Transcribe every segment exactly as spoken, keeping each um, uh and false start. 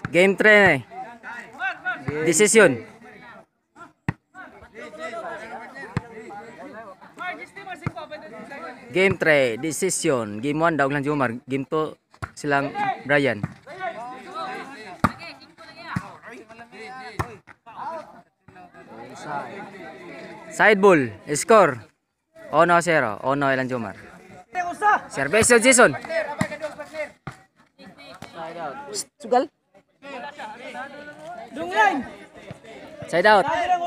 Game three. Decision. Game three, decision. Game one daw lang Jomar. Game two silang Brian. Side ball, score. Ono zero, ono ilang Jomar. Service Jason. Sugal. Dungling. Side out.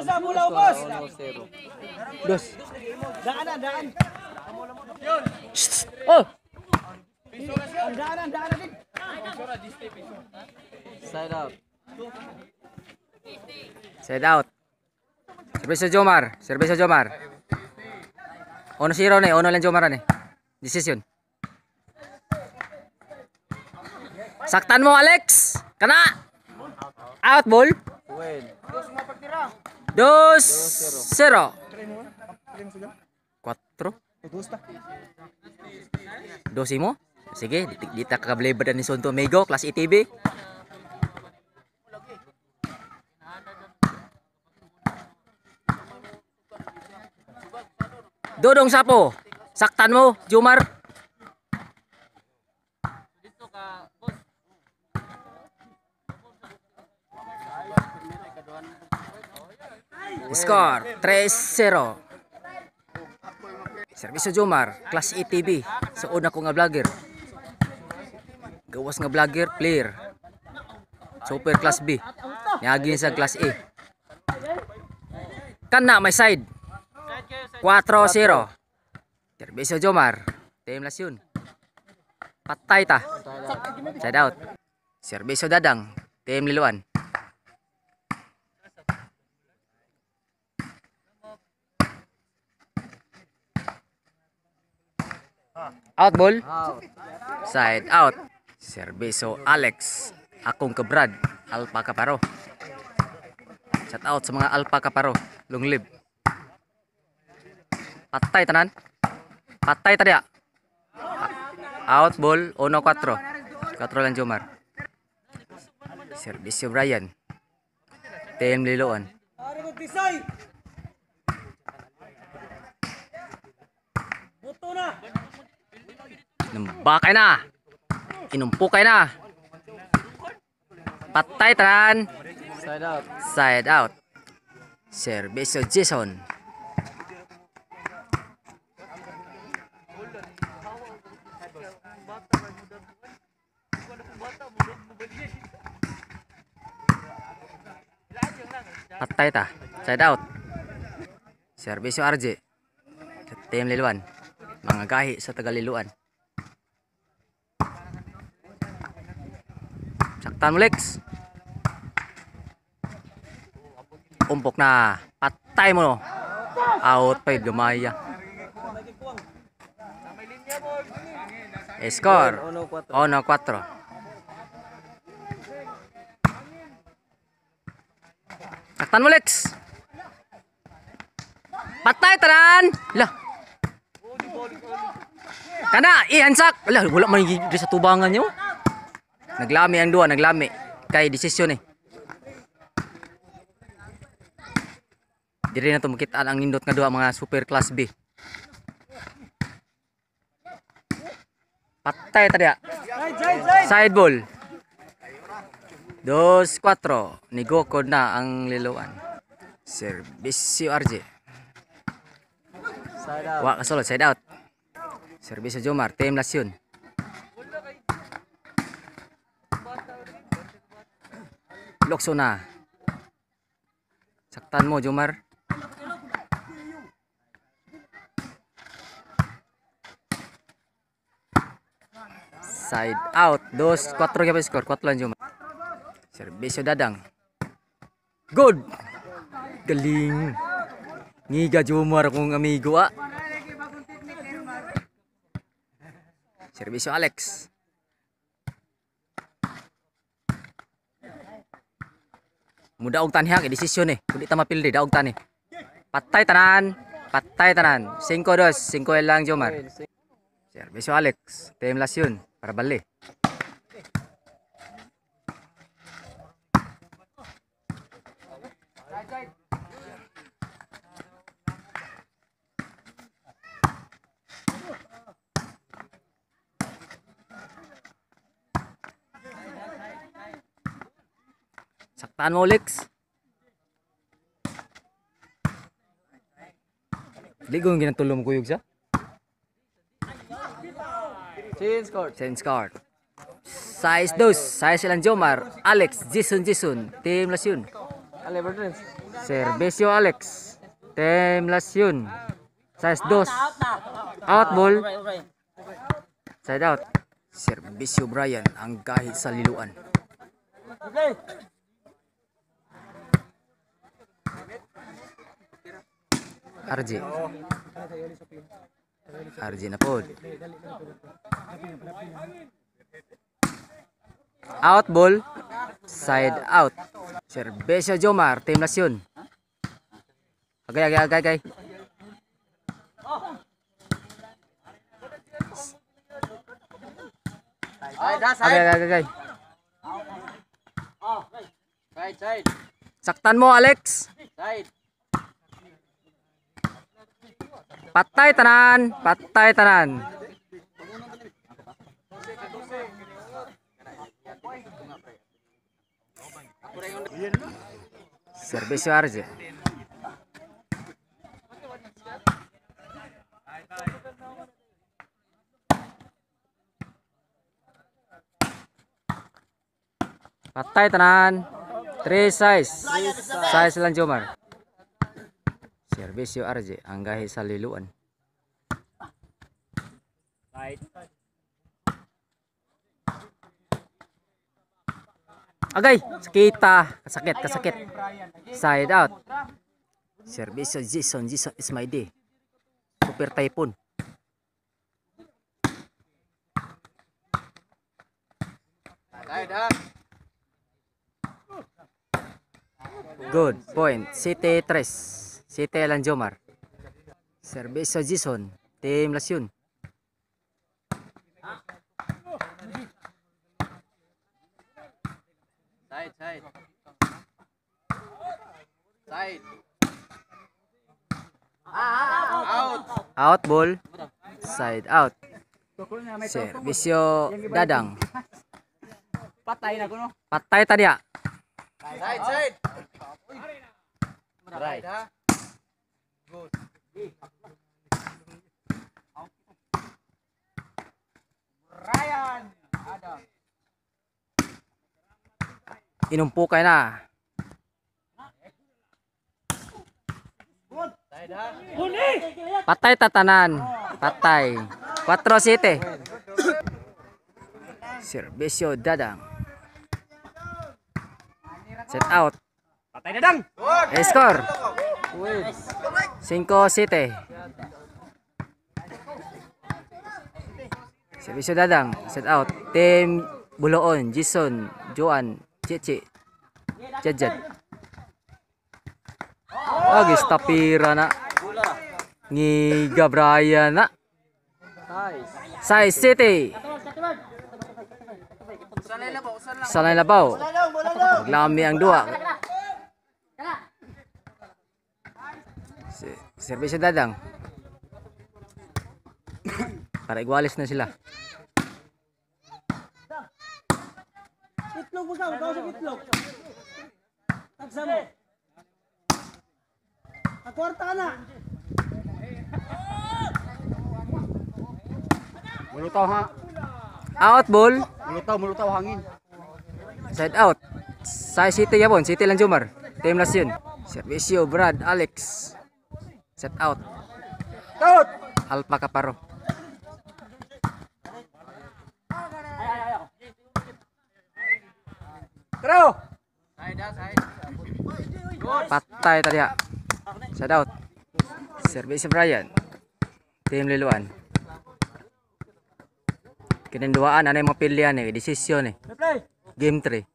Dos. Daanan, daan. Oh. Daanan, daanan din. Side out. Side out. Service Jomar, service Jomar. Ono zero nih, ono lang Jomar nih. Decision. Saktan mo Alex. Kena. Out ball. Dos zero. Quattro. Dosimo. Sige, dita kakablebadan ni Sonto Mego, kelas I T B. Dodong Sapo. Saktan mo, Jomar. Score three zero. Service Jomar, kelas I T B. Sa una ko nga vlogger. Gawas nga vlogger, player. Super class B. Niagin sa class A. Kana may side. four zero. Service Jomar. Team Lasyon. Patay ta. Side out. Service Dadang. Team Liluan. Out ball. Side out. Serviso Alex. Akong kabrad. Alpha Kaparo. Shout out sa mga Alpha Kaparo. Long live. Patay tanan. Patay tadi. Out ball. Uno quattro. Quattro lang Jomar. Servicio Brian. Team Liloan. Nembakay na. Inumpukay na. Patay tanan. Side out. Side out. Service Jason. Patay ta. Side out. Service R J. Sa Team Liluan. Mga gahi sa Tagaliluan. Saktan mo Lex. Umpok na. Patay mo no. Out pa yung gamaya. Score uno quattro. Saktan mo Lex. Patay taran. Lah. Kana ihansak. Lah wala man di sa tubangan nyo. Naglami ang dua, naglami. Kay desisyon eh. Diri na to makitaan ang nindot nga duha mga super class B. Patay tadi. Side ball. Dos quattro. Nigokod na ang Liluan. Servicio R J. Side out. Wa kasulod side out. Servicio Jomar, Team Lasyon. Lokso na. Saktan mo Jomar. Side out. Dos quattro gyapon score. Quattro lang Jomar. Servicio Dadang. Good. Galing. Ngiga Jomar akong amigo ah. Servicio Alex. Muda og tanha kay desisyon eh. Kundi ta mapildi daog tani. Patay tanan. Patay tanan. Cinco dos. Cinco lang Jomar. Servicio Alex. Team Lasyon para bali. Saktaan mo, Lex. Di ko yung ginatulong mo kuyog siya. Change court. Sense card. Size dos. Size ilan Jomar. Alex. Jason Jason. Team Lasyon. Ale, Bertrand. Servisyo Alex. Team Lasyon. Size dos. Out ball. Side out. Servisyo Brian. Ang kahit sa liluan. Okay. R J. R J na po. Out ball. Side out. Servisyo Jomar. Team Lasyon. Agay, agay, agay, agay. Side, ha, Agay, side. agay, agay. Side, side. Saktan mo, Alex. Side. Patay tanan. Patay tanan. Servisyo R J. Patay tanan. Three size. Size lang Jomar. Servisyo R J. Ang gahi sa liluan. Agay. Sakita. Kasakit. Kasakit. Side out. Servisyo Jason. Jason is my day. Super Typhoon. Side, ha. Good point. City tres. City Alan Jomar. Servisyo Jason. Team Lasyon. Side, side. Side. Out. Out ball. Side out. Servisyo Dadang. Patay na ko, no? Patay tadya. Side, side. Right, ha. Good. Ryan. Adam. Inumpukay na. Side, ha. Patay tatanan. Patay. Quattro City. Servisyo Dadang. Set out. Patay na dang. Score. Cinco City. Servisyo Dadang. Set out. Team Buloon. Jason. Joan. Cici. Jajad. Lagi tapira na. Ngiga Brian na. Size City. Sanay labaw. Naglami ang dua. Si- Servisyo Dadang. Para igualis na sila. Itlog mo sa, ikaw sa itlog. Tagsa mo. Akwarta ka na. Mulutaw ha. Out ball. Mulutaw, mulutaw hangin. Side out. Size City yapon. City lang Jomar. Team Lasyon. Servisyo Brad Alex. Set out. Out. Alpa Kaparo. Throw. Side, ha, side. Patay tadi ya. Side out. Servisyo Brian. Team Liluan. Kinenduaan ano yung mga pilihan eh. Desisyon eh. Play. Game three.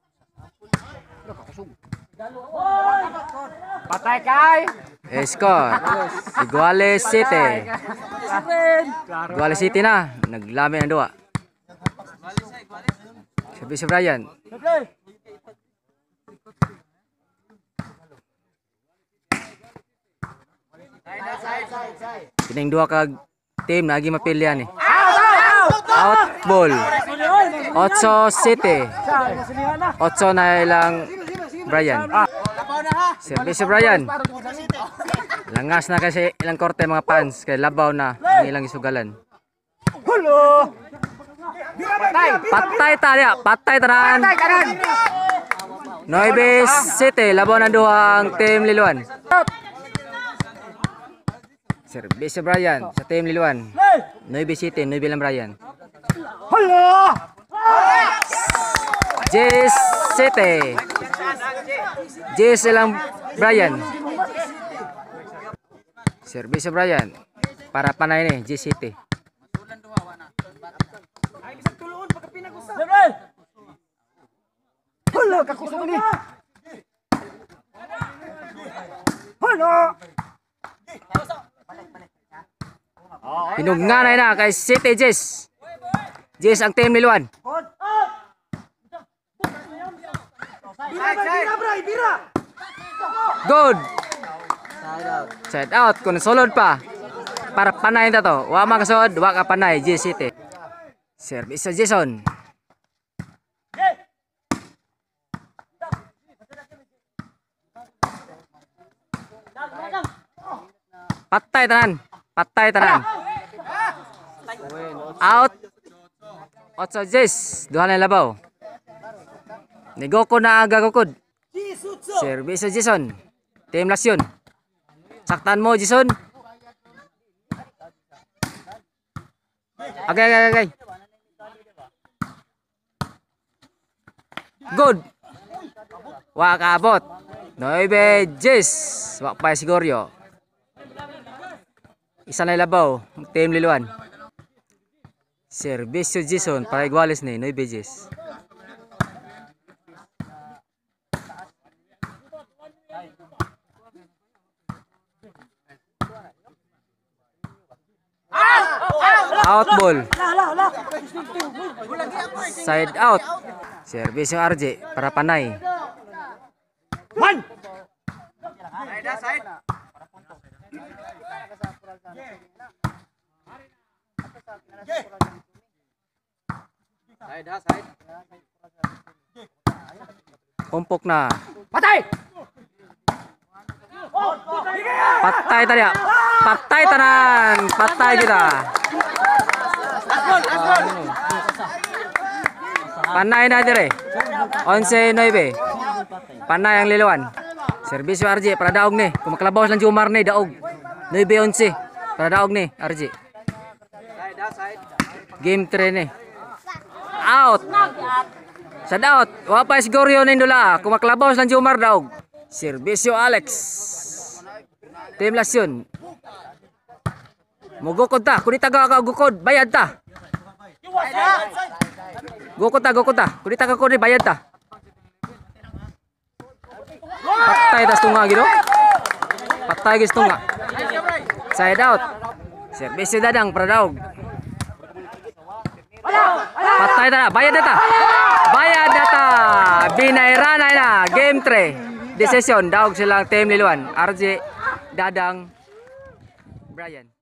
Patay kay. Score. Iguales City. Iguales City na. Naglami ang dua. Servisyo Brian. Play. Kining duha kag team lagi mapilyan eh. Out ball. Otso City. Otso na ilang Brian. Service Brian. Langas na kasi ilang korte mga fans kay labaw na ang ilang isugalan. Hulo. Patay. Patay tayo, patay tanan. Patay kanan. Nueve City, labaw na duhang team Liluan. Service Brian sa team Liluan. Nueve City, nueve lang Brian. Hulo. Jess City. Jess lang Brian. Service Brian. Para panay ni Jess City. Hulo kakusog ni. Hulo. Hinugnganay na kay City Jess. Jess ang team Liluan. Bira, bira, bra, bira. Good. Side out. Kung sulod pa. Para panay na to. Wa makasod, wa ka panay. Jess City. Service sa Jason. Patay tanan. Patay tanan. Out. Otso Jess. Duha na labaw. Negoko na agagukod. Service sa Jason. Team Lasyon. Saktan mo Jason. Agay, agay, agay. Good. Wa kaabot. Nueve Jess. Wa pa siguryo. Isa na labaw. Team Liluan. Service sa Jason. Para igualis ni Nueve Jess. Out ball. Side out. Service yung R J para panay. Man. Umpok na. Patay. Patay tadi. Patay tanan. Patay kita. Panay na dire. Onse nueve. Panay ang Liluan. Service yung R J para daog ni. Kung maklabaw lang Jumar ni daog. Nueve onse para daog ni R J. Game three ni. Out. Sad out. Wa pa siguro yun indula. Kung maklabaw lang Jumar daog. Service yung Alex. Team Lasyon. Mugukod ta. Kung di taga ka gukod, bayad ta. Gukod ta, gukod ta. Kung di taga ko ni bayad ta. Patay tas tunga gitu. Patay gis tunga. Side out. Service si Dadang para daog. Patay ta, bayad ta. Bayad ta. Binayranay na. Game three. Decision daog silang team Liluan. R J, Dadang, Brian.